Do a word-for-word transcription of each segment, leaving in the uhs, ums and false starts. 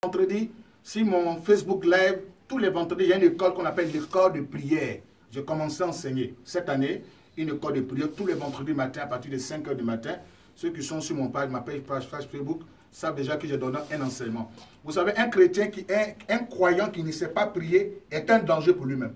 Vendredi, si mon Facebook Live, tous les vendredis, il y a une école qu'on appelle l'école de prière. J'ai commencé à enseigner cette année une école de prière tous les vendredis matin à partir de cinq heures du matin. Ceux qui sont sur mon page, ma page, page, page Facebook, savent déjà que je donne un enseignement. Vous savez, un chrétien, qui est un croyant qui ne sait pas prier est un danger pour lui-même.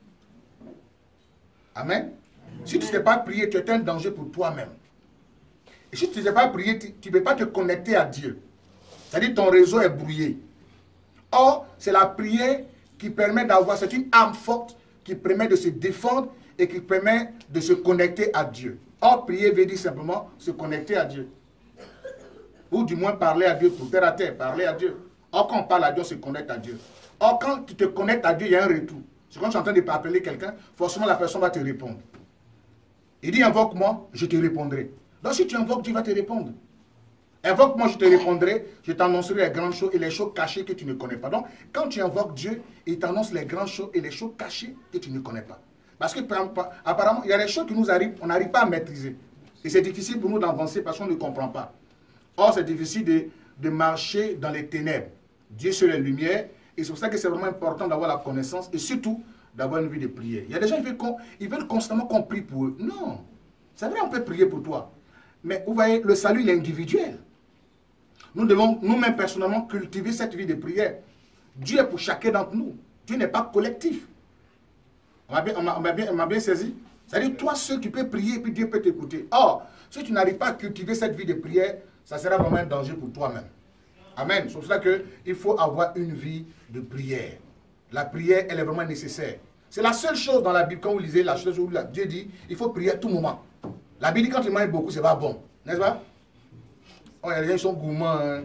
Amen. Si tu ne sais pas prier, tu es un danger pour toi-même. Et si tu ne sais pas prier, tu ne peux pas te connecter à Dieu. C'est-à-dire que ton réseau est brouillé. Or, c'est la prière qui permet d'avoir, c'est une arme forte qui permet de se défendre et qui permet de se connecter à Dieu. Or, prier veut dire simplement se connecter à Dieu. Ou du moins parler à Dieu, tout terre à terre, parler à Dieu. Or, quand on parle à Dieu, on se connecte à Dieu. Or, quand tu te connectes à Dieu, il y a un retour. C'est quand tu es en train de appeler quelqu'un, forcément la personne va te répondre. Il dit invoque-moi, je te répondrai. Donc si tu invoques, Dieu va te répondre. Invoque-moi, je te répondrai, je t'annoncerai les grandes choses et les choses cachées que tu ne connais pas. Donc, quand tu invoques Dieu, il t'annonce les grandes choses et les choses cachées que tu ne connais pas. Parce que, apparemment, il y a des choses qui nous arrivent, on n'arrive pas à maîtriser. Et c'est difficile pour nous d'avancer parce qu'on ne comprend pas. Or, c'est difficile de, de marcher dans les ténèbres. Dieu sur les lumières. Et c'est pour ça que c'est vraiment important d'avoir la connaissance et surtout d'avoir une vie de prière. Il y a des gens qui veulent, ils veulent constamment qu'on prie pour eux. Non. C'est vrai, on peut prier pour toi. Mais vous voyez, le salut, il est individuel. Nous devons nous-mêmes personnellement cultiver cette vie de prière. Dieu est pour chacun d'entre nous. Dieu n'est pas collectif. On m'a bien, on m'a bien, on m'a bien saisi. C'est-à-dire, toi seul, tu peux prier et puis Dieu peut t'écouter. Or, si tu n'arrives pas à cultiver cette vie de prière, ça sera vraiment un danger pour toi-même. Amen. C'est pour ça qu'il faut avoir une vie de prière. La prière, elle est vraiment nécessaire. C'est la seule chose dans la Bible, quand vous lisez la chose où Dieu dit, il faut prier à tout moment. La Bible dit, quand tu manges beaucoup, c'est pas bon. N'est-ce pas? Oh, il y a des gens qui sont gourmands. Hein.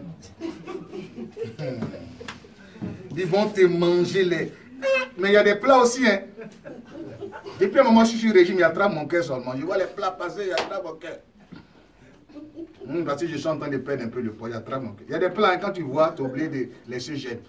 Ils vont te manger les... Mais il y a des plats aussi. Hein. Depuis un moment, je suis sur le régime, il attrape mon cœur seulement. Je vois les plats passer, il attrape mon cœur. Hum, parce que je suis en train de perdre un peu de poids, il attrape mon cœur. Il y a des plats, hein, quand tu vois, tu es obligé de laisser jeter.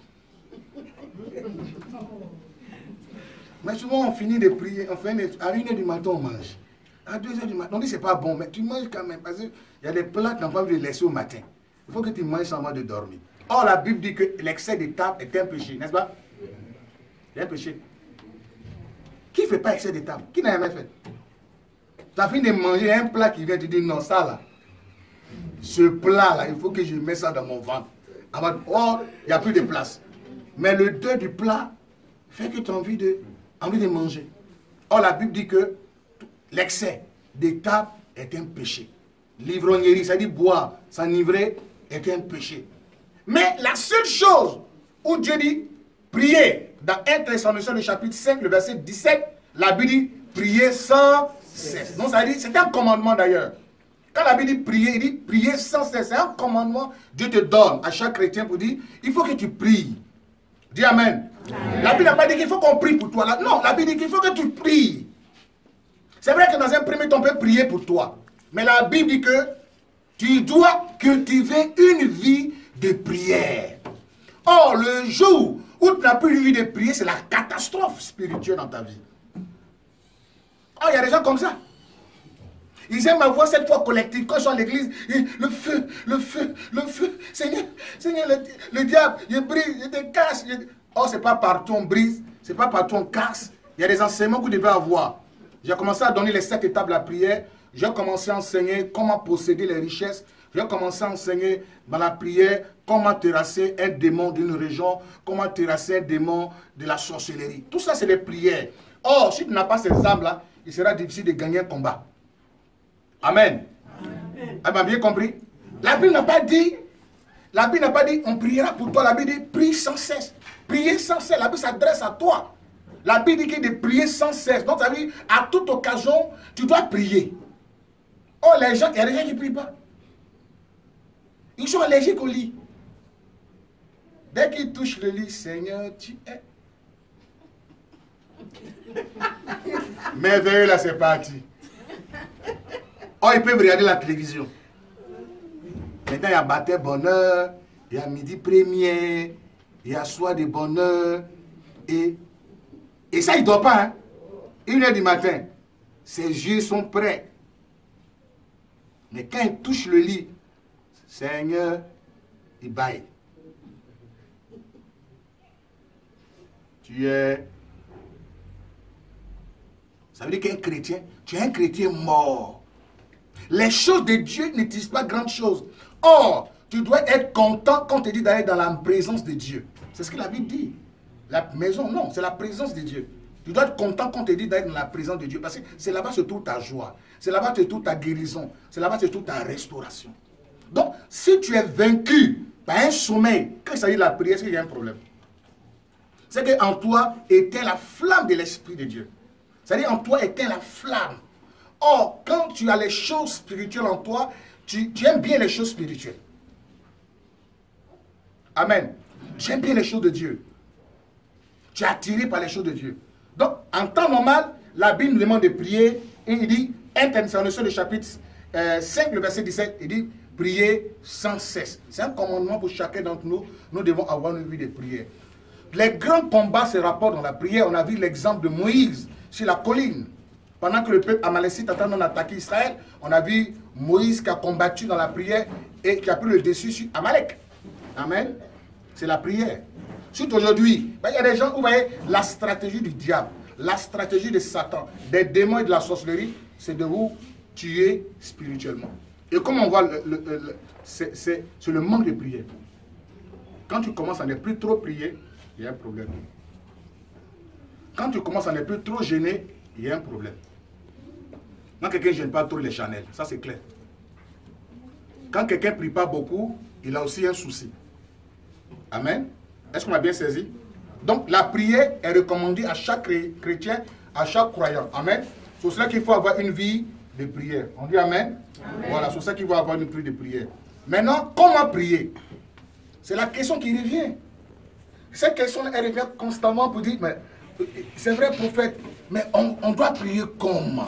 Mais souvent, on finit de prier, on fait à une heure du matin, on mange. À deux heures du matin, on dit c'est pas bon, mais tu manges quand même. Parce qu'il y a des plats que tu n'as pas envie de laisser au matin. Il faut que tu manges sans avoir de dormir. Or, la Bible dit que l'excès de table est un péché, n'est-ce pas? C'est un péché. Qui ne fait pas excès de table? Qui n'a jamais fait? Tu as fini de manger un plat qui vient te dire non, ça là, ce plat là, il faut que je mette ça dans mon ventre. Oh, il n'y a plus de place. Mais le deux du plat fait que tu as envie de, envie de manger. Or, la Bible dit que l'excès des tables est un péché. L'ivrognerie, ça dit boire, s'enivrer, est un péché. Mais la seule chose où Dieu dit prier, dans un Thessaloniciens, le chapitre cinq, le verset dix-sept, la Bible dit prier sans cesse. Donc ça dit, c'est un commandement d'ailleurs. Quand la Bible dit prier, il dit prier sans cesse. C'est un commandement Dieu te donne à chaque chrétien pour dire, il faut que tu pries. Dis Amen. Amen. La Bible n'a pas dit qu'il faut qu'on prie pour toi. Là. Non, la Bible dit qu'il faut que tu pries. C'est vrai que dans un premier temps, on peut prier pour toi. Mais la Bible dit que tu dois cultiver une vie de prière. Or, le jour où tu n'as plus une vie de prière, c'est la catastrophe spirituelle dans ta vie. Oh, il y a des gens comme ça. Ils aiment avoir cette foi collective. Quand ils sont à l'église, le feu, le feu, le feu. Seigneur, Seigneur, le, le diable, il brise, il te casse. Il... Oh, c'est pas partout on brise, c'est pas partout on casse. Il y a des enseignements que vous devez avoir. J'ai commencé à donner les sept étapes de la prière. J'ai commencé à enseigner comment posséder les richesses. J'ai commencé à enseigner dans la prière comment terrasser un démon d'une région, comment terrasser un démon de la sorcellerie. Tout ça, c'est des prières. Or, si tu n'as pas ces armes-là, il sera difficile de gagner un combat. Amen. Amen. Ah ben, bien compris? La Bible n'a pas dit, la Bible n'a pas dit, on priera pour toi. La Bible dit, prie sans cesse. Prier sans cesse. La Bible s'adresse à toi. La Bible dit de prier sans cesse. Donc, ça veut dire, à toute occasion, tu dois prier. Oh, les gens, il y a des gens qui ne prient pas. Ils sont allergiques au lit. Dès qu'ils touchent le lit, Seigneur, tu es. Merveilleux, là, c'est parti. Oh, ils peuvent regarder la télévision. Maintenant, il y a matin bonheur, il y a midi premier, il y a soir de bonheur. Et, et ça, il ne dort pas. Hein? Une heure du matin, ses yeux sont prêts. Mais quand il touche le lit, Seigneur, il baille. tu es... Ça veut dire qu'un chrétien, tu es un chrétien mort. Les choses de Dieu ne disent pas grandes choses. Or, tu dois être content quand on te dit d'aller dans la présence de Dieu. C'est ce que la Bible dit. La maison, non, c'est la présence de Dieu. Tu dois être content quand on te dit d'aller dans la présence de Dieu. Parce que c'est là-bas que se trouve ta joie. C'est là-bas que se trouve ta guérison. C'est là-bas que se trouve ta restauration. Donc, si tu es vaincu par un sommeil, quand il s'agit de la prière, c'est qu'il y a un problème. C'est qu'en toi était la flamme de l'Esprit de Dieu. C'est-à-dire en toi était la flamme. Or, quand tu as les choses spirituelles en toi, tu, tu aimes bien les choses spirituelles. Amen. Tu aimes bien les choses de Dieu. Tu es attiré par les choses de Dieu. Donc, en temps normal, la Bible nous demande de prier. Et il dit, un Thessaloniciens, le chapitre euh, cinq, le verset dix-sept, il dit, prier sans cesse. C'est un commandement pour chacun d'entre nous. Nous devons avoir une vie de prière. Les grands combats se rapportent dans la prière. On a vu l'exemple de Moïse sur la colline. Pendant que le peuple amalécite attendait d'attaquer Israël, on a vu Moïse qui a combattu dans la prière et qui a pris le dessus sur Amalek. Amen. C'est la prière. Surtout aujourd'hui, il y a des gens où vous voyez la stratégie du diable, la stratégie de Satan, des démons et de la sorcellerie, c'est de vous tuer spirituellement. Et comme on voit, le, le, le, c'est le manque de prière. Quand tu commences à ne plus trop prier, il y a un problème. Quand tu commences à ne plus trop gêner, il y a un problème. Quand quelqu'un ne gêne pas trop les Chanel, ça c'est clair. Quand quelqu'un ne prie pas beaucoup, il a aussi un souci. Amen. Est-ce qu'on a bien saisi? Donc la prière est recommandée à chaque chrétien, à chaque croyant. Amen. C'est pour cela qu'il faut avoir une vie de prière. On dit amen? Amen. Voilà, c'est pour ça qu'il faut avoir une vie de prière. Maintenant, comment prier? C'est la question qui revient. Cette question, elle revient constamment pour dire, mais c'est vrai prophète, mais on, on doit prier comment?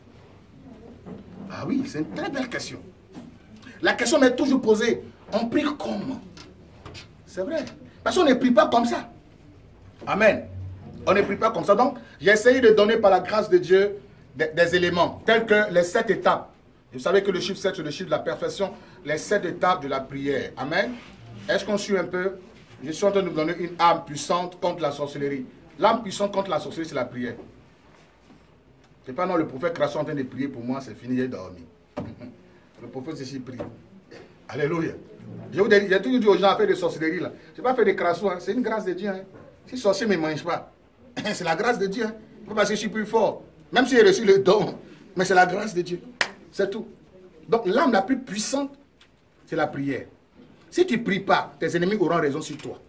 Ah oui, c'est une très belle question. La question m'est toujours posée, on prie comment? C'est vrai. Parce qu'on ne prie pas comme ça. Amen. On ne prie pas comme ça. Donc, j'ai essayé de donner par la grâce de Dieu des, des éléments, tels que les sept étapes. Vous savez que le chiffre sept, c'est le chiffre de la perfection. Les sept étapes de la prière. Amen. Est-ce qu'on suit un peu? Je suis en train de nous donner une âme puissante contre la sorcellerie. L'âme puissante contre la sorcellerie, c'est la prière. C'est pas non, le prophète Crasso en train de prier pour moi, c'est fini, il est dormi. Le prophète ici prie. Alléluia. J'ai toujours dit aux gens à faire des sorcelleries là. Je n'ai pas fait des Crasso, hein. C'est une grâce de Dieu. Hein. Si le sorcier ne me mange pas, c'est la grâce de Dieu. Hein. Pas parce que je suis plus fort. Même si j'ai reçu le don, mais c'est la grâce de Dieu. C'est tout. Donc l'âme la plus puissante, c'est la prière. Si tu ne pries pas, tes ennemis auront raison sur toi.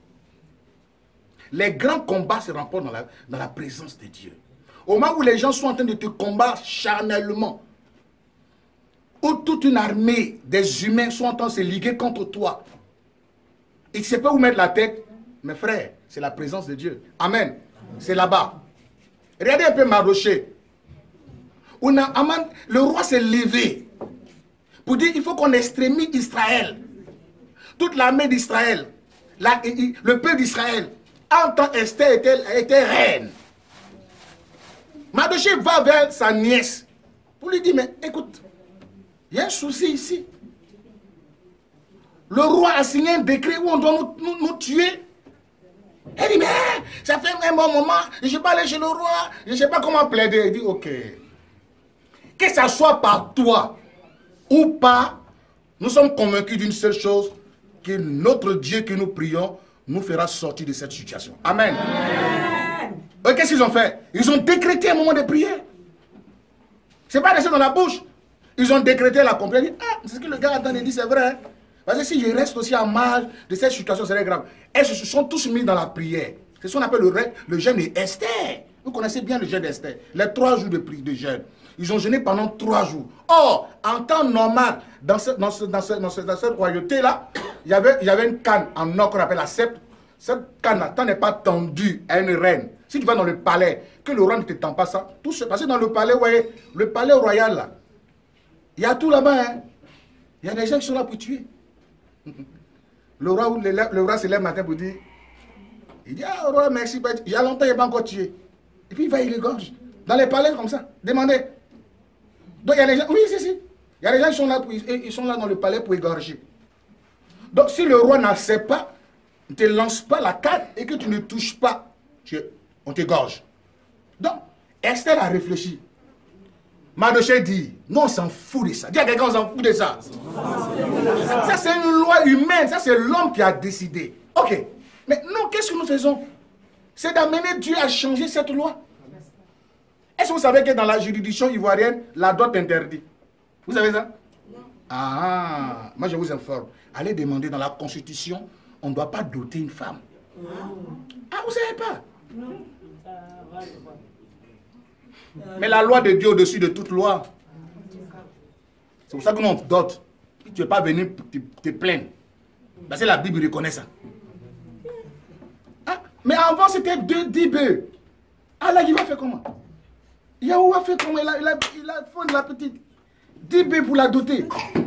Les grands combats se remportent dans la, dans la présence de Dieu. Au moment où les gens sont en train de te combattre charnellement, où toute une armée des humains sont en train de se liguer contre toi, et tu ne sais pas où mettre la tête, mes frères, c'est la présence de Dieu. Amen. C'est là-bas. Regardez un peu Mardoché. Le roi s'est levé pour dire il faut qu'on extrémise Israël. Toute l'armée d'Israël, le peuple d'Israël, en tant qu'Esther était, était reine. Mardoché va vers sa nièce pour lui dire, mais écoute, il y a un souci ici. Le roi a signé un décret où on doit nous, nous, nous tuer. Elle dit, mais ça fait un bon moment, je ne vais pas aller chez le roi, je ne sais pas comment plaider. Il dit, ok. Que ça soit par toi ou pas, nous sommes convaincus d'une seule chose, que notre Dieu que nous prions nous fera sortir de cette situation. Amen. Amen. Qu'est-ce qu'ils ont fait? Ils ont décrété un moment de prière. Ce n'est pas resté dans la bouche. Ils ont décrété la compréhension. Ah, c'est ce que le gars attend et dit, c'est vrai. Hein? Parce que si je reste aussi à marge de cette situation, c'est grave. Et ils se sont tous mis dans la prière. C'est ce qu'on appelle le, le jeûne d'Esther. Vous connaissez bien le jeûne d'Esther. Les trois jours de, de jeûne. Ils ont jeûné pendant trois jours. Or, en temps normal, dans, ce, dans, ce, dans, ce, dans, ce, dans cette royauté-là, il y avait, il y avait une canne en or qu'on appelle la sceptre. Cette canne-là, n'est pas tendue à une reine. Si tu vas dans le palais, que le roi ne te tend pas ça, tout se passe dans le palais, vous voyez, le palais royal là. Il y a tout là-bas. Hein. Il y a des gens qui sont là pour tuer. Le roi, le, le roi se lève le matin pour dire, il dit, ah, roi, merci, il y a longtemps, il n'est pas encore tué. Et puis il va, il égorge. Dans les palais comme ça, demandez. Donc il y a des gens, oui, si, si. Il y a des gens qui sont là, pour, ils sont là dans le palais pour égorger. Donc si le roi n'accepte pas, ne te lance pas la canne et que tu ne touches pas, tu, on t'égorge. Donc, Esther a réfléchi. Mardochée dit, non, on s'en fout de ça. Dis à quelqu'un, on s'en fout de ça. Ça, c'est une loi humaine. Ça, c'est l'homme qui a décidé. Ok. Mais non, qu'est-ce que nous faisons? C'est d'amener Dieu à changer cette loi. Est-ce que vous savez que dans la juridiction ivoirienne, la dot est interdite? Vous savez ça? Non. Ah, moi je vous informe. Allez demander dans la Constitution, on ne doit pas doter une femme. Non. Ah, vous ne savez pas? Non. Mais la loi de Dieu au-dessus de toute loi. C'est pour ça que nous on dote. Si tu n'es pas venu te, te plaindre. Parce que la Bible reconnaît ça. Ah, mais avant c'était dix bœufs. Ah là, il va faire comment? Yahou a fait comment? Il a, il a, il a fait la petite. dix bœufs pour la doter.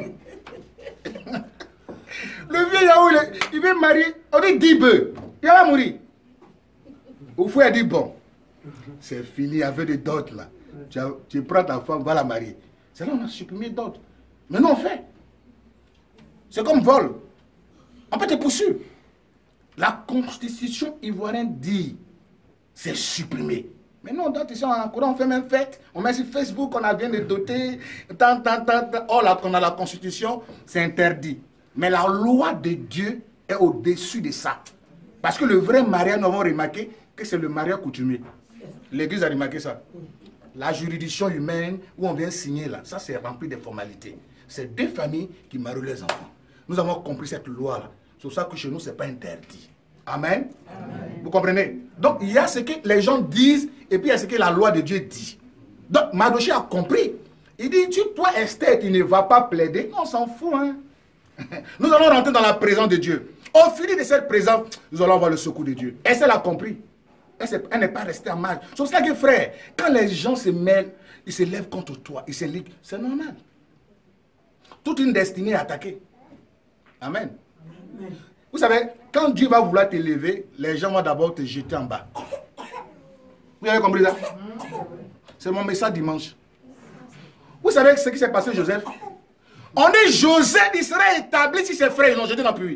Le vieux Yahou, il, il veut marier. On dit dix bœufs. Il va mourir. Au fond, il dit bon. C'est fini avec des dots là. Tu, as, tu prends ta femme, va la marier. C'est là on a supprimé d'autres. Mais non, on fait. C'est comme vol. On peut te poursuivre. La constitution ivoirienne dit c'est supprimé. Mais non, dans ici, en courant, on fait même fête. On met sur Facebook, on a bien de doter. Tant, tant, tant, tant. Oh là, qu'on a la constitution, c'est interdit. Mais la loi de Dieu est au-dessus de ça. Parce que le vrai mariage, nous avons remarqué que c'est le mariage coutumier. L'église a remarqué ça. La juridiction humaine où on vient signer là, ça c'est rempli de formalités. C'est deux familles qui marient leurs enfants. Nous avons compris cette loi là. C'est pour ça que chez nous, ce n'est pas interdit. Amen. Amen. Vous comprenez? Donc il y a ce que les gens disent et puis il y a ce que la loi de Dieu dit. Donc Mardochée a compris. Il dit, tu, toi Esther, tu ne vas pas plaider. Non, on s'en fout. Hein? Nous allons rentrer dans la présence de Dieu. Au fil de cette présence, nous allons avoir le secours de Dieu. Esther l'a compris. Elle n'est pas restée en marge. C'est pour ça que frère, quand les gens se mêlent, ils se lèvent contre toi, ils se liguent, c'est normal. Toute une destinée est attaquée. Amen. Amen. Vous savez, quand Dieu va vouloir te lever, les gens vont d'abord te jeter en bas. Vous avez compris ça? C'est mon message dimanche. Vous savez ce qui s'est passé, Joseph? On est Joseph, il serait établi si ses frères l'ont jeté dans le puits.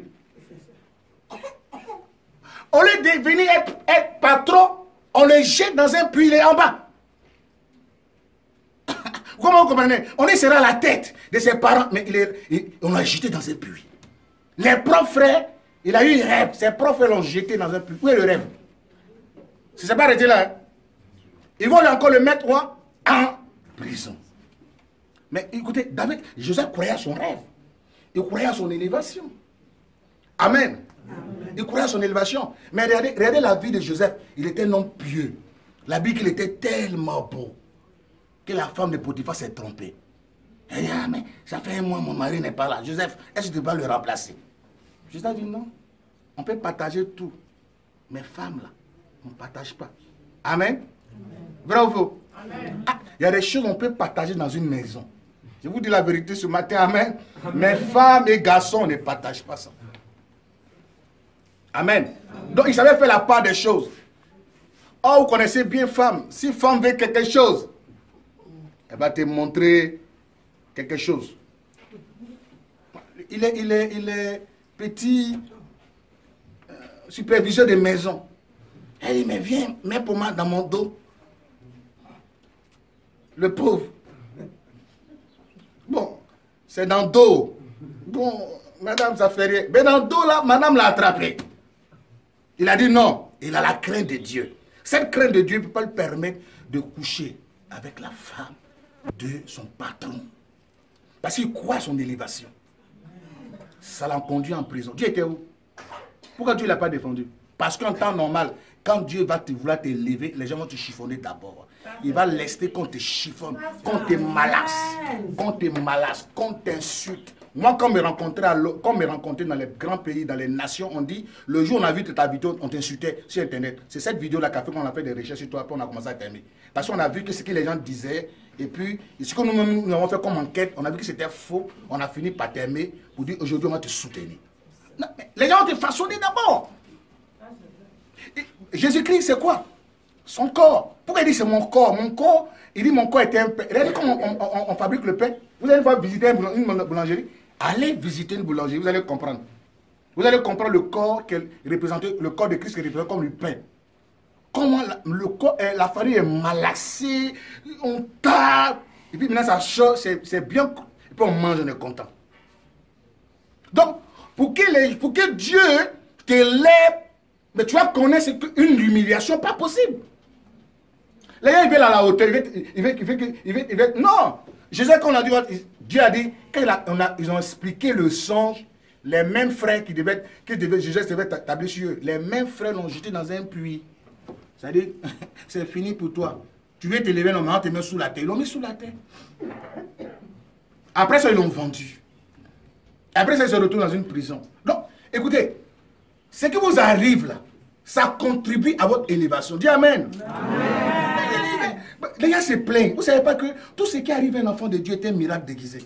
Au lieu de venir être, être patron, on le jette dans un puits, il est en bas. Comment vous comprenez? On est sera la tête de ses parents, mais il est, il, on l'a jeté dans un puits. Les propres frères, il a eu un rêve, ses propres frères l'ont jeté dans un puits. Où est le rêve? Si ce n'est pas arrêté là, hein? Ils vont encore le mettre quoi? En prison. Mais écoutez, David, Joseph croyait à son rêve. Il croyait à son élévation. Amen. Amen. Il croyait à son élévation. Mais regardez, regardez la vie de Joseph. Il était un homme pieux. La Bible, il était tellement beau que la femme de Potiphar s'est trompée. Elle dit, ah, mais ça fait un mois, mon mari n'est pas là. Joseph, est-ce que tu peux pas le remplacer? Joseph dit non. On peut partager tout. Mais femme, là, on ne partage pas. Amen. Amen. Vrai ou faux? Amen. Ah, il y a des choses qu'on peut partager dans une maison. Je vous dis la vérité ce matin, amen. Amen. Mais femmes et garçons ne partagent pas ça. Amen. Amen. Donc, il savait faire la part des choses. Oh, vous connaissez bien femme. Si femme veut quelque chose, elle va te montrer quelque chose. Il est, il est, il est petit euh, superviseur de maison. Elle dit, mais viens, mets pour moi dans mon dos. Le pauvre. Bon, c'est dans le dos. Bon, madame, ça fait rien. Mais dans le dos, là, madame l'a attrapé. Il a dit non. Il a la crainte de Dieu. Cette crainte de Dieu ne peut pas lui permettre de coucher avec la femme de son patron. Parce qu'il croit à son élévation. Ça l'a conduit en prison. Dieu était où? Pourquoi Dieu ne l'a pas défendu? Parce qu'en temps normal, quand Dieu va te vouloir t'élever, les gens vont te chiffonner d'abord. Il va laisser qu'on te chiffonne, qu'on te malasse, qu'on te malasse, qu'on t'insulte. Moi, quand me rencontrais, quand me rencontrais dans les grands pays, dans les nations, on dit, le jour où on a vu ta vidéo, on t'insultait sur Internet. C'est cette vidéo-là qui a fait qu'on a fait des recherches sur toi, puis on a commencé à t'aimer. Parce qu'on a vu que ce que les gens disaient, et puis, ce que nous-mêmes nous avons fait comme enquête, on a vu que c'était faux, on a fini par t'aimer, pour dire, aujourd'hui, on va te soutenir. Non, mais les gens ont été façonnés d'abord. Jésus-Christ, c'est quoi? Son corps. Pourquoi il dit c'est mon corps? Mon corps, il dit mon corps était un pain. Regardez comment on, on, on fabrique le pain. Vous allez voir visiter une boulangerie. Allez visiter une boulangerie, vous allez comprendre. Vous allez comprendre le corps, qu'elle représentait, le corps de Christ qui représente comme le pain. comment la, le corps, la farine est malaxée, on tape, et puis maintenant ça chauffe, c'est bien, et puis on mange, on est content. Donc, pour que, les, pour que Dieu te lève, mais tu vas connaître une humiliation pas possible. Les gens, ils veulent à la hauteur, ils veulent, ils veulent, ils veulent, ils veulent, ils veulent, non! Jésus, quand on a dit, Dieu a dit, quand il a, on a, ils ont expliqué le songe, les mêmes frères qui devaient, qui devaient, Jésus devait tabler sur eux, les mêmes frères l'ont jeté dans un puits. C'est-à-dire, c'est fini pour toi. Tu veux te lever, normalement, te mets sous la terre. Ils l'ont mis sous la terre. Après ça, ils l'ont vendu. Après ça, ils se retrouvent dans une prison. Donc, écoutez, ce qui vous arrive là, ça contribue à votre élévation. Dis Amen. Amen. Les gens se plaignent. Vous ne savez pas que tout ce qui arrive à un enfant de Dieu est un miracle déguisé.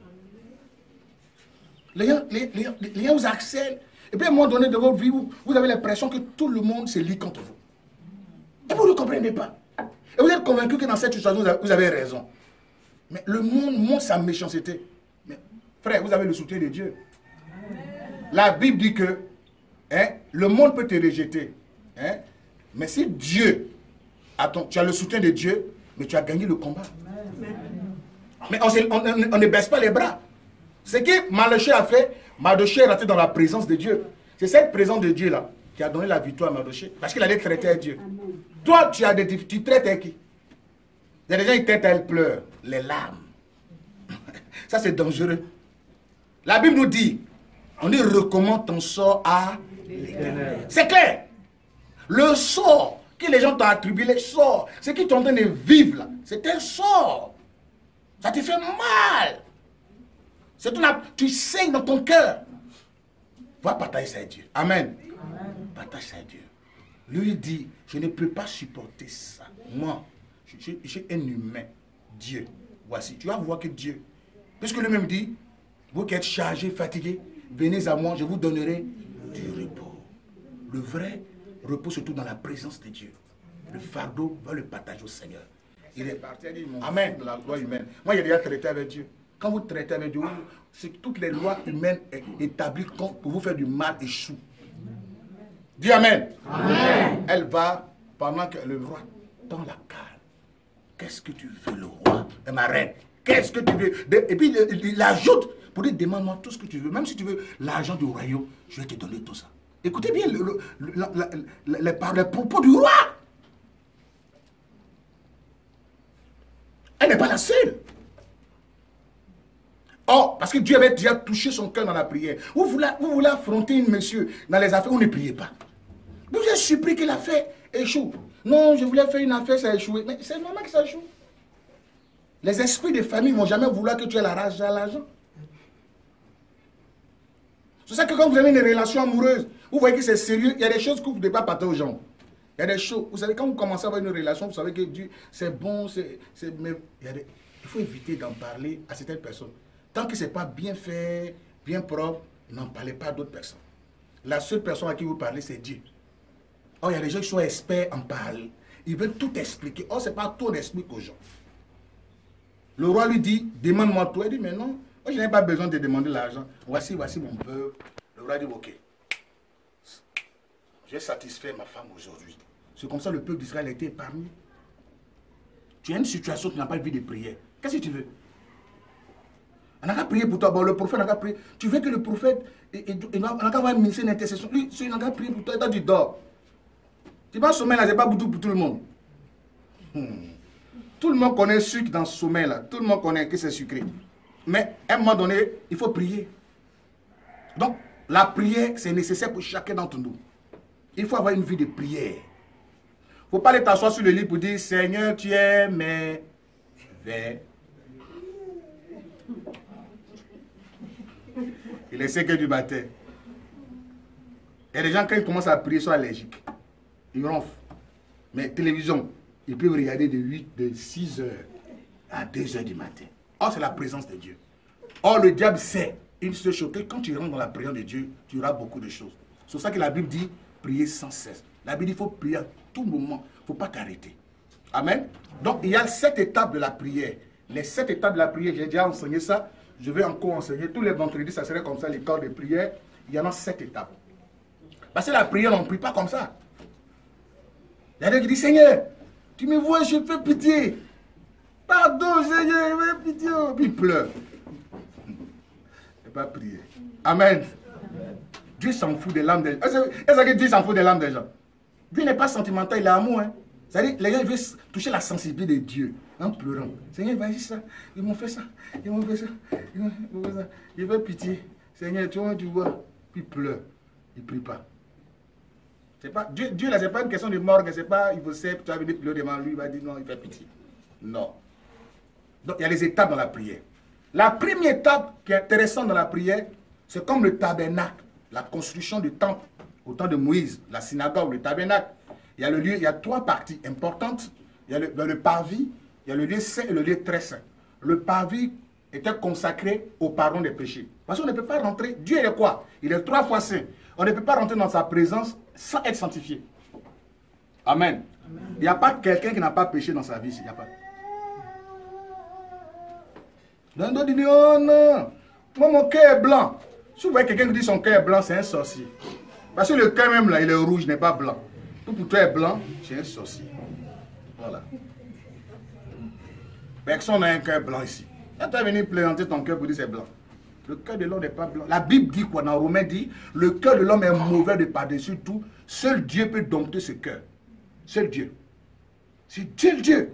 Les gens, les, les, les gens vous harcèlent. Et puis à un moment donné de votre vie, vous, vous avez l'impression que tout le monde se lie contre vous. Et vous ne comprenez pas. Et vous êtes convaincu que dans cette situation, vous avez, vous avez raison. Mais le monde montre sa méchanceté. Mais frère, vous avez le soutien de Dieu. La Bible dit que hein, le monde peut te rejeter. Hein, mais si Dieu, attends, tu as le soutien de Dieu, mais tu as gagné le combat. Mais on, on, on, on ne baisse pas les bras. Ce que Mardochée a fait, Mardochée est rentré dans la présence de Dieu. C'est cette présence de Dieu là qui a donné la victoire à Mardochée. Parce qu'il allait traiter à Dieu. Toi, tu as des tu traites à qui? Il y a des gens qui traitent à elle pleure. Les larmes. Ça, c'est dangereux. La Bible nous dit, on dit recommande ton sort à l'Éternel. C'est clair. Le sort que les gens t'ont attribué, les sorts, ce qu'ils sont en train de vivre là, c'est un sort. Ça te fait mal. Une, tu saignes dans ton cœur. Va partager ça à Dieu. Amen. Amen. Partage ça à Dieu. Lui dit, je ne peux pas supporter ça. Moi, je, je, je suis un humain. Dieu. Voici. Tu vas voir que Dieu, puisque lui-même dit, vous qui êtes chargés, fatigués, venez à moi, je vous donnerai du repos. Le vrai repos se trouve dans la présence de Dieu. Le fardeau va le partager au Seigneur. Il est parti, il dit, Amen, de la loi humaine. Moi, j'ai déjà traité avec Dieu. Quand vous traitez avec Dieu, c'est que toutes les lois humaines établies pour vous faire du mal échouent. Dis Amen. Amen. Elle va, pendant que le roi tend la canne. Qu'est-ce que tu veux, le roi et ma reine? Qu'est-ce que tu veux? Et puis il ajoute pour dire, demande-moi tout ce que tu veux. Même si tu veux l'argent du royaume, je vais te donner tout ça. Écoutez bien le, le, le, la, la, la, les, les propos du roi. Elle n'est pas la seule. Oh, parce que Dieu avait déjà touché son cœur dans la prière. Vous voulez, vous voulez affronter une monsieur dans les affaires, vous ne priez pas. Vous avez supplié que l'affaire échoue. Non, je voulais faire une affaire, ça a échoué. Mais c'est normal que ça échoue. Les esprits de famille ne vont jamais vouloir que tu aies la rage à l'argent. C'est ça que quand vous avez une relation amoureuse, vous voyez que c'est sérieux, il y a des choses que vous ne devez pas partager aux gens. Il y a des choses, vous savez, quand vous commencez à avoir une relation, vous savez que Dieu, c'est bon, c'est... Mais il, y a des, il faut éviter d'en parler à certaines personnes. Tant que ce n'est pas bien fait, bien propre, n'en parlez pas à d'autres personnes. La seule personne à qui vous parlez, c'est Dieu. Or, il y a des gens qui sont experts en parler. Ils veulent tout expliquer. Or, ce n'est pas tout on explique aux gens. Le roi lui dit, demande-moi tout. Il dit, mais non, moi, je n'ai pas besoin de demander l'argent. Voici, voici mon peuple. Le roi dit, ok. J'ai satisfait ma femme aujourd'hui. C'est comme ça le peuple d'Israël a été épargné. Tu as une situation, tu n'as pas envie de prière. Qu'est-ce que tu veux? On n'a qu'à prier pour toi. Bon, le prophète n'a qu'à prier. Tu veux que le prophète, il n'a qu'à avoir un ministère d'intercession. Lui, il n'a qu'à prier pour toi. Et toi, tu dors. Tu vas sommeil là, c'est pas pour tout, pour tout le monde. Hmm. Tout le monde connaît le sucre dans ce sommeil là. Tout le monde connaît que c'est sucré. Mais à un moment donné, il faut prier. Donc, la prière, c'est nécessaire pour chacun d'entre nous. Il faut avoir une vie de prière. Il ne faut pas aller t'asseoir sur le lit pour dire, Seigneur, tu es, mais je vais. Il est cinq heures du matin. Il y a des gens, quand ils commencent à prier, ils sont allergiques. Ils ronflent. Mais télévision, ils peuvent regarder de huit, de six heures à deux heures du matin. Or, c'est la présence de Dieu. Or, le diable sait une seule chose, que quand tu rentres dans la prière de Dieu, tu auras beaucoup de choses. C'est pour ça que la Bible dit, prier sans cesse. La Bible dit, il faut prier à tout moment. Il ne faut pas t'arrêter. Amen. Donc, il y a sept étapes de la prière. Les sept étapes de la prière, j'ai déjà enseigné ça. Je vais encore enseigner. Tous les vendredis, ça serait comme ça, l'école de prière. Il y en a sept étapes. Parce que la prière, on ne prie pas comme ça. Il y a des qui disent, Seigneur, tu me vois, je fais pitié. Pardon, Seigneur, je fais pitié. Puis il pleure. Il ne pas prier. Amen. Amen. Dieu s'en fout des larmes des gens. Est-ce que Dieu s'en fout des larmes des gens? Dieu n'est pas sentimental, il est amour. Hein? C'est-à-dire, les gens veulent toucher la sensibilité de Dieu en pleurant. Seigneur, vas-y ça. Ils m'ont fait ça. Ils m'ont fait ça. Ils m'ont fait ça. Il veut pitié. Seigneur, tu vois, tu vois. Puis il pleure. Il ne prie pas. Pas Dieu, Dieu là, ce n'est pas une question de morgue. C'est pas, il vous sait, tu vas venir pleurer devant lui, il va dire non, il fait pitié. Non. Donc, il y a les étapes dans la prière. La première étape qui est intéressante dans la prière, c'est comme le tabernacle, la construction du temple au temps de Moïse, la synagogue, le tabernacle. Il y a le lieu, il y a trois parties importantes. Il y a le, le parvis, il y a le lieu saint et le lieu très saint. Le parvis était consacré au pardon des péchés. Parce qu'on ne peut pas rentrer. Dieu est quoi? Il est trois fois saint. On ne peut pas rentrer dans sa présence sans être sanctifié. Amen. Amen. Il n'y a pas quelqu'un qui n'a pas péché dans sa vie. Il n'y a pas. D'autres disent, oh non, moi mon cœur est blanc. Si vous voyez quelqu'un qui dit son cœur est blanc, c'est un sorcier. Parce que le cœur même là, il est rouge, n'est pas blanc. Tout pour toi est blanc, c'est un sorcier. Voilà. Personne n'a un cœur blanc ici. Quand tu es venu présenter ton cœur pour dire c'est blanc. Le cœur de l'homme n'est pas blanc. La Bible dit quoi? Dans Romains dit, le cœur de l'homme est mauvais de par-dessus tout. Seul Dieu peut dompter ce cœur. Seul Dieu. C'est Dieu le Dieu.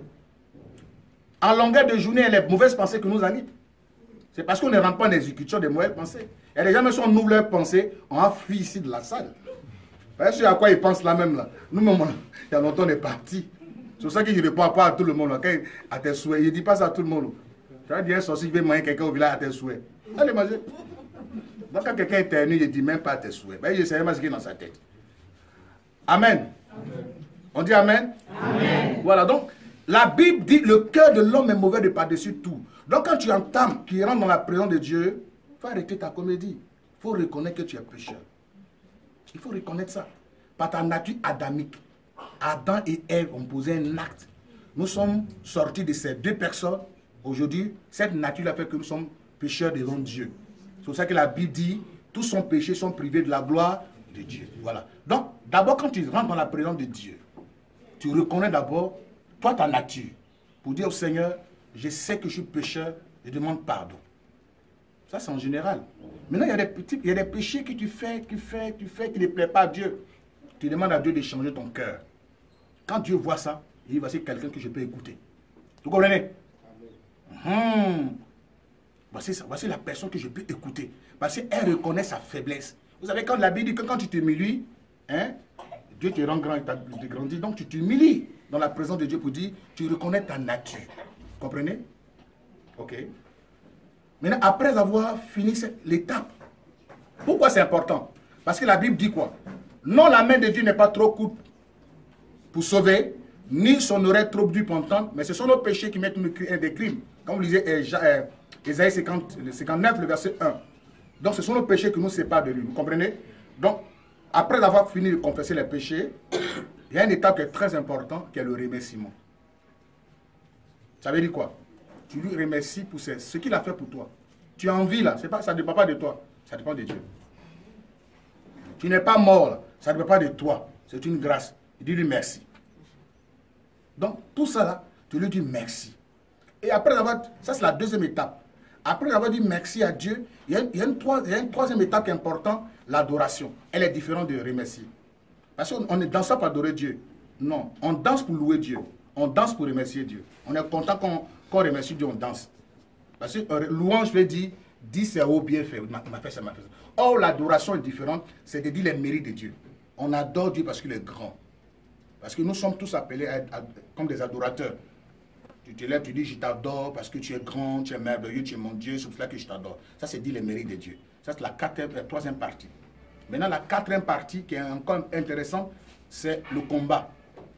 En longueur de journée, il y a les mauvaises pensées que nous habitent. C'est parce qu'on ne rentre pas en exécution des mauvaises pensées. Et les gens, même si on ouvre leurs pensées, on a fui ici de la salle. Vous voyez à quoi ils pensent là même là. Nous-mêmes, il y a longtemps, on est partis. C'est pour ça que je ne réponds pas à tout le monde. Là. Quand, à tes souhaits. Je ne dis pas ça à tout le monde. Je vais dire un sorcier qui veut manger quelqu'un au village à tes souhaits. Allez manger. Donc quand quelqu'un éternue, je ne dis même pas à tes souhaits. Ben, je sais même ce qui est dans sa tête. Amen. Amen. On dit Amen? Amen. Voilà, donc, la Bible dit le cœur de l'homme est mauvais de par-dessus tout. Donc quand tu entames, tu rentres dans la présence de Dieu, il faut arrêter ta comédie. Il faut reconnaître que tu es pécheur. Il faut reconnaître ça. Par ta nature adamique. Adam et Ève ont posé un acte. Nous sommes sortis de ces deux personnes. Aujourd'hui, cette nature a fait que nous sommes pécheurs devant Dieu. C'est pour ça que la Bible dit, tous sont péchés, sont privés de la gloire de Dieu. Voilà. Donc, d'abord, quand tu rentres dans la présence de Dieu, tu reconnais d'abord, toi, ta nature, pour dire au Seigneur, je sais que je suis pécheur, je demande pardon. Ça, c'est en général. Maintenant, il y a des petits, il y a des péchés que tu fais, tu fais, tu fais, qui ne plaisent pas à Dieu. Tu demandes à Dieu de changer ton cœur. Quand Dieu voit ça, il dit, voici quelqu'un que je peux écouter. Vous comprenez? Hum. Voici, ça, voici la personne que je peux écouter. Parce qu'elle reconnaît sa faiblesse. Vous savez, quand la Bible dit que quand tu t'humilies, hein, Dieu te rend grand et te grandit. Donc tu t'humilies dans la présence de Dieu pour dire, tu reconnais ta nature. Vous comprenez? Ok. Maintenant, après avoir fini l'étape, pourquoi c'est important? Parce que la Bible dit quoi? Non, la main de Dieu n'est pas trop courte pour sauver, ni son oreille trop dure pour entendre, mais ce sont nos péchés qui mettent des crimes. Comme vous lisez euh, Ésaïe cinquante-neuf, le verset un. Donc ce sont nos péchés qui nous séparent de lui. Vous comprenez? Donc, après avoir fini de confesser les péchés, il y a une étape qui est très importante, qui est le remerciement. Ça veut dire quoi? Tu lui remercies pour ce, ce qu'il a fait pour toi. Tu as envie là, pas, ça ne dépend pas de toi, ça dépend de Dieu. Tu n'es pas mort là, ça ne dépend pas de toi, c'est une grâce. Dis-lui merci. Donc tout ça là, tu lui dis merci. Et après avoir, ça c'est la deuxième étape. Après avoir dit merci à Dieu, il y a une, il y a une, il y a une troisième étape qui est importante, l'adoration. Elle est différente de remercier. Parce qu'on ne danse pas pour adorer Dieu. Non, on danse pour louer Dieu. On danse pour remercier Dieu. On est content qu'on qu remercie Dieu, on danse. Parce que euh, louange veut dire, dis c'est au bien fait, il m'a fait ça, m'a fait ça. Or, l'adoration est différente, c'est de dire les mérites de Dieu. On adore Dieu parce qu'il est grand. Parce que nous sommes tous appelés à être, à, comme des adorateurs. Tu te lèves, tu dis, je t'adore parce que tu es grand, tu es merveilleux, tu es mon Dieu, c'est pour cela que je t'adore. Ça, c'est dire les mérites de Dieu. Ça, c'est la, quatrième, la troisième partie. Maintenant, la quatrième partie qui est encore intéressante, c'est le combat.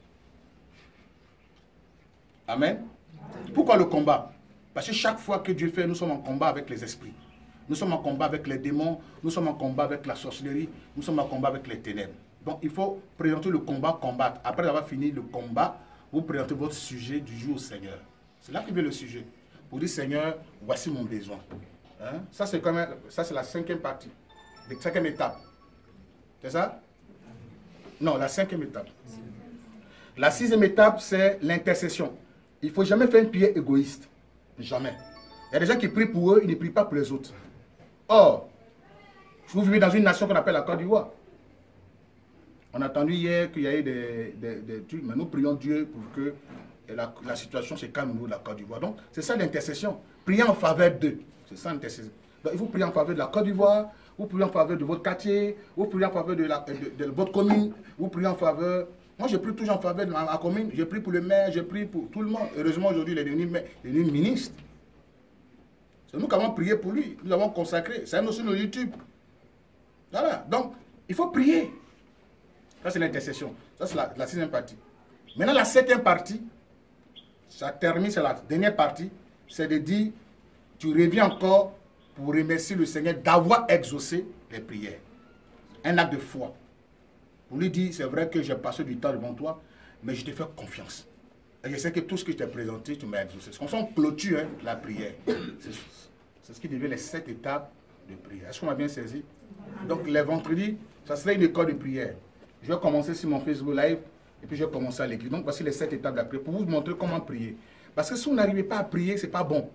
Amen. Pourquoi le combat? Parce que chaque fois que Dieu fait, nous sommes en combat avec les esprits. Nous sommes en combat avec les démons, nous sommes en combat avec la sorcellerie, nous sommes en combat avec les ténèbres. Donc il faut présenter le combat, combattre. Après avoir fini le combat, vous présentez votre sujet du jour au Seigneur. C'est là qu'il veut le sujet. Vous dites, Seigneur, voici mon besoin. Hein? Ça, c'est quand même, ça c'est la cinquième partie, la cinquième étape. C'est ça? Non, la cinquième étape. La sixième étape, c'est l'intercession. Il ne faut jamais faire une prière égoïste. Jamais. Il y a des gens qui prient pour eux, ils ne prient pas pour les autres. Or, vous vivez dans une nation qu'on appelle la Côte d'Ivoire. On a entendu hier qu'il y a eu des, des, des trucs, mais nous prions Dieu pour que la, la situation se calme au niveau de la Côte d'Ivoire. Donc, c'est ça l'intercession. Prier en faveur d'eux. C'est ça l'intercession. Donc, il faut prier en faveur de la Côte d'Ivoire, vous priez en faveur de votre quartier, vous priez en faveur de, la, de, de votre commune, vous priez en faveur... Moi, je prie toujours en faveur de ma, ma commune, je prie pour le maire, je prie pour tout le monde. Heureusement, aujourd'hui, il est devenu, il est devenu ministre. C'est nous qui avons prié pour lui, nous l'avons consacré. C'est aussi nos YouTube. Voilà, donc, il faut prier. Ça, c'est l'intercession. Ça, c'est la, la sixième partie. Maintenant, la septième partie, ça termine, c'est la dernière partie, c'est de dire, tu reviens encore pour remercier le Seigneur d'avoir exaucé les prières. Un acte de foi. Pour lui dire, c'est vrai que j'ai passé du temps devant toi, mais je te fais confiance. Et je sais que tout ce que je t'ai présenté, tu m'as exaucé. C'est comme ça qu'on clôture hein, la prière. C'est ce qui devient les sept étapes de prière. Est-ce qu'on m'a bien saisi? Donc, les vendredis, ça serait une école de prière. Je vais commencer sur mon Facebook Live, et puis je vais commencer à l'écrire. Donc, voici les sept étapes de la prière, pour vous montrer comment prier. Parce que si vous n'arrivez pas à prier, ce n'est pas bon.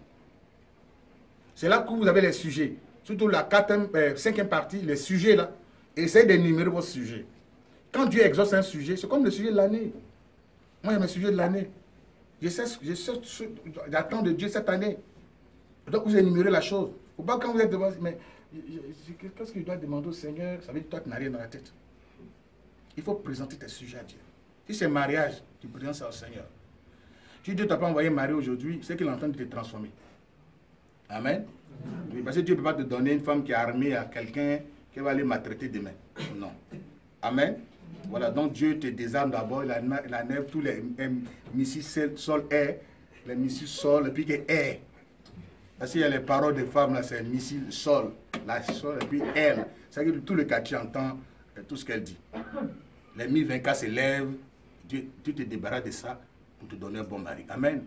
C'est là que vous avez les sujets. Surtout la quatrième, euh, cinquième partie, les sujets là. Essayez d'énumérer vos sujets. Quand Dieu exauce un sujet, c'est comme le sujet de l'année. Moi, il y a mes sujets de l'année. Je sais, je sais, j'attends de Dieu cette année. Donc, vous énumérez la chose. Faut pas quand vous êtes devant, mais qu'est-ce que je dois demander au Seigneur? Ça veut dire que toi, tu n'as rien dans la tête. Il faut présenter tes sujets à Dieu. Si c'est mariage, tu présentes ça au Seigneur. Si Dieu ne t'a pas envoyé marier aujourd'hui, c'est qu'il est en train de te transformer. Amen. Oui, parce que Dieu ne peut pas te donner une femme qui est armée à quelqu'un qui va aller maltraiter demain. Non. Amen. Voilà, donc Dieu te désarme d'abord, il enlève tous les missiles sol-air, les missiles sol et puis air. Parce qu'il y a les paroles des femmes, là, c'est missile sol, la sol et puis air. C'est-à-dire que tout le quartier entend tout ce qu'elle dit. Les mille vingt-quatre s'élèvent, Dieu, tu te débarrasses de ça pour te donner un bon mari. Amen.